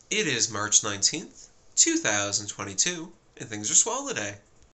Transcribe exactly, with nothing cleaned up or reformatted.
It is March nineteenth, two thousand twenty-two, and things are swell today.